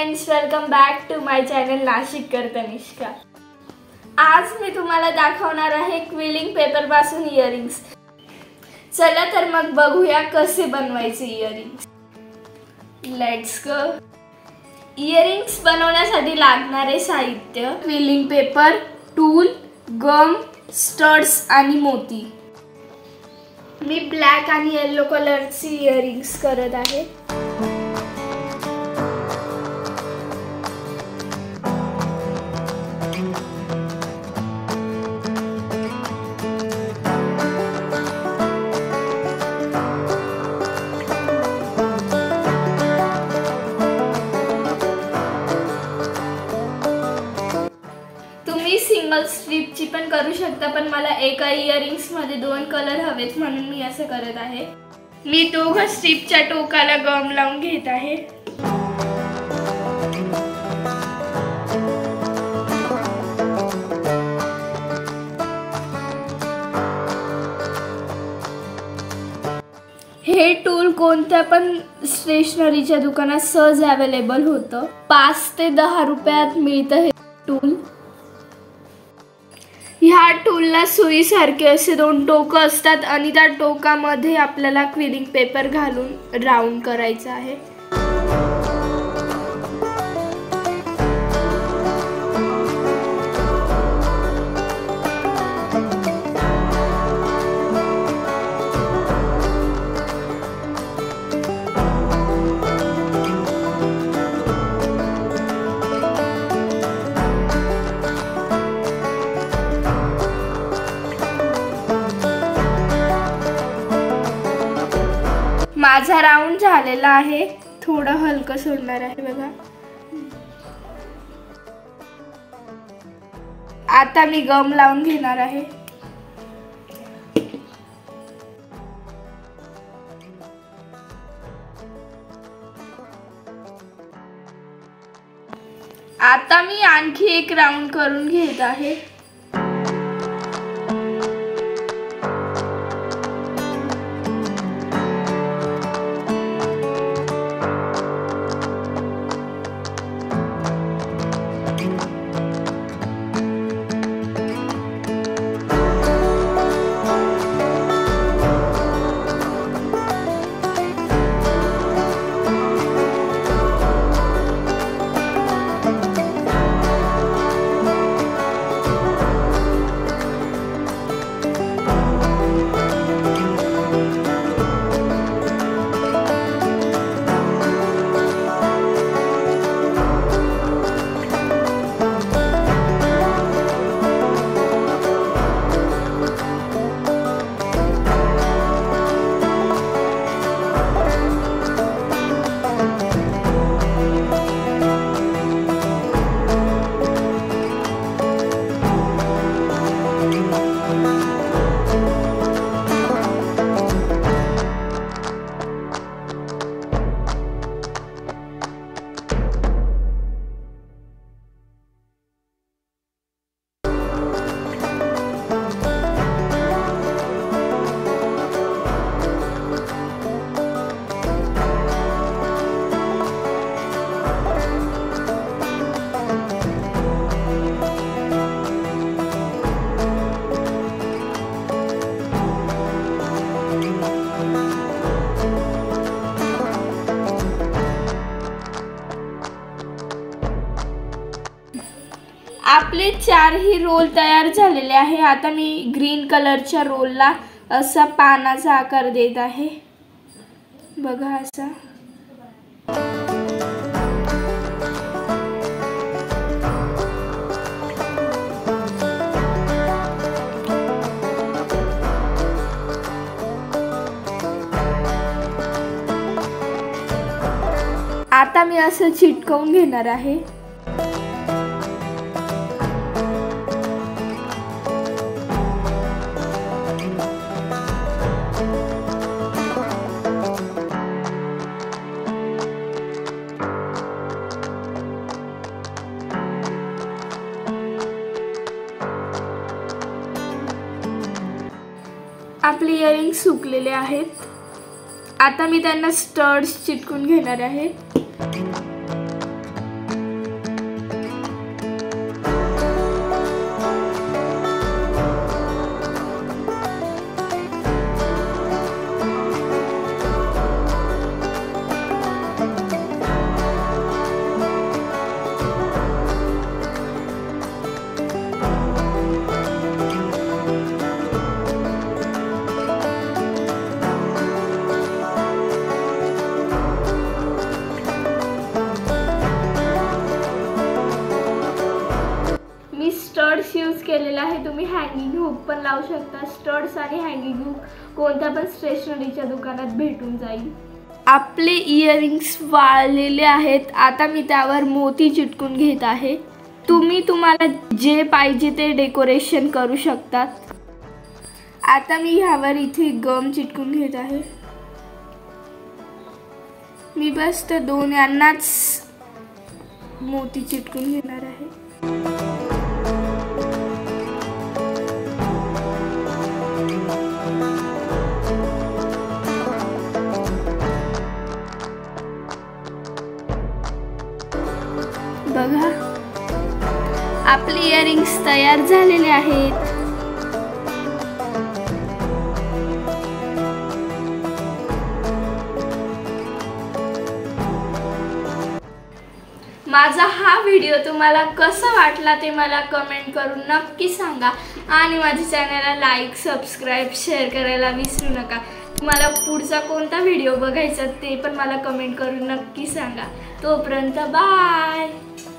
Friends, welcome back to my channel नाशिककर तनिष्का। आज मी तुम्हाला दाखवणार आहे क्विलिंग पेपर पासून इयरिंग्स। चला तर मग बघूया कसे बनवायचे इयरिंग्स। Let's go. इयरिंग्स बनवण्यासाठी लागणारे साहित्य: quilling paper, tool, gum, studs आणि मोती। मी ब्लॅक आणि येलो कलरची इयरिंग्स करत आहे। तुम्ही सिंगल स्ट्रिपची पण करू शकता, पण मला एका इयरिंग्स मध्ये दोन कलर हवेत म्हणून मी असं करत आहे। मी दोघं स्ट्रिपच्या टोकाला गम लावून घेत आहे। हे टूल कोणत्या पण स्टेशनरीच्या दुकानात सहज अवेलेबल होतं। 5 ते 10 रुपयात मिळतं हे टूल। ह्या टूलला सुईसारखे असे 2 टोकं असतात आणि त्या टोकामध्ये आपल्याला क्विलिंग पेपर घालून राऊंड करायचं आहे। माझा राऊंड झालेला आहे, थोडं हलकं सोडणार आहे बघा। आता मी गम लावून घेणार आहे। आता मी आणखी एक राऊंड करून घेत आहे। आपले 4ही रोल तयार झालेले आहे। आता मी ग्रीन कलरच्या रोलला असा पानाचा आकार देत आहे बघा असा। आता मी असं चिटकवून घेणार आहे। आपले इयरिंग्स सुकलेले आहेत। आता मी त्यांना स्टड्स चिटकून घेणार आहे। हँगिंग हुक पण लावू शकता. स्टड्स आणि हँगिंग हुक कोणत्या पण स्टेशनरीच्या दुकानात भेटून जाईल. आपले इयरिंग्स वाळलेले आहेत. आता मी त्यावर मोती चिटकून घेत आहे. तुम्ही तुम्हाला जे पाहिजे ते डेकोरेशन करू शकतात. आता मी ह्यावर इथे गम चिटकून घेत आहे. मी बस त्या दोन यांनाच मोती चिटकून घेणार आहे. बघा, आपले इयरिंग्स तयार झालेले आहेत. माझा हा व्हिडिओ तुम्हाला कसा वाटला ते मला कमेंट करून नक्की सांगा. आणि माझ्या चॅनलला लाईक, सबस्क्राईब, शेअर करायला विसरू नका. तुम्हाला पुढचा कोणता व्हिडिओ बघायचा ते पण मला कमेंट करून नक्की सांगा. तोपर्यंत बाय.